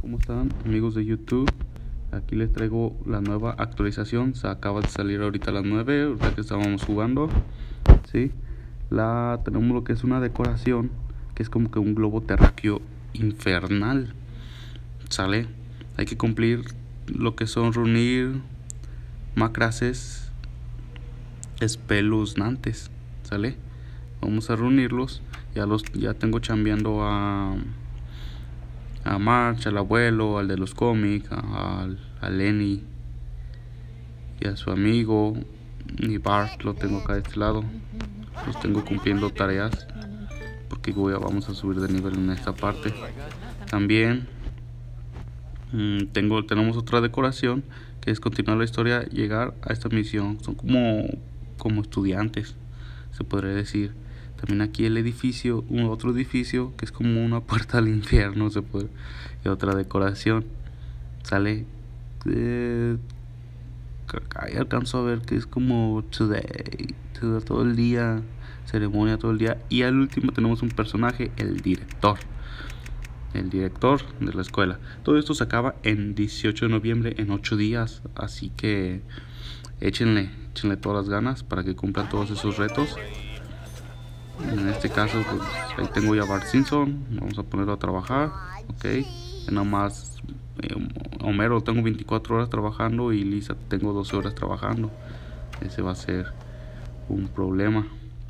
¿Cómo están, amigos de YouTube? Aquí les traigo la nueva actualización. Se acaba de salir ahorita a las 9, ahorita que estábamos jugando. ¿Sí? Tenemos lo que es una decoración, que es como que un globo terráqueo infernal. ¿Sale? Hay que cumplir lo que son reunir macraces espeluznantes. ¿Sale? Vamos a reunirlos. Ya tengo chambeando a March, al abuelo, al de los cómics, a Lenny y a su amigo. Y Bart lo tengo acá de este lado. Los tengo cumpliendo tareas porque vamos a subir de nivel en esta parte. También tenemos otra decoración, que es continuar la historia, llegar a esta misión. Son como estudiantes, se podría decir. También aquí el edificio, otro edificio que es como una puerta al infierno, y otra decoración. Sale ahí alcanzo a ver que es como todo el día, ceremonia todo el día. Y al último tenemos un personaje, el director de la escuela. Todo esto se acaba en 18 de noviembre, en 8 días. Así que échenle todas las ganas para que cumplan todos esos retos. En este caso, pues, ahí tengo ya a Bart Simpson. Vamos a ponerlo a trabajar. Ok, nada más Homero tengo 24 horas trabajando y Lisa tengo 12 horas trabajando. Ese va a ser un problema.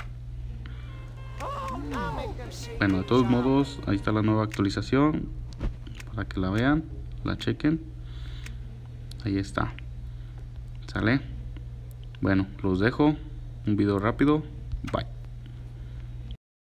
Bueno, de todos modos, ahí está la nueva actualización para que la vean, la chequen. Ahí está. ¿Sale? Bueno, los dejo. Un video rápido. Bye.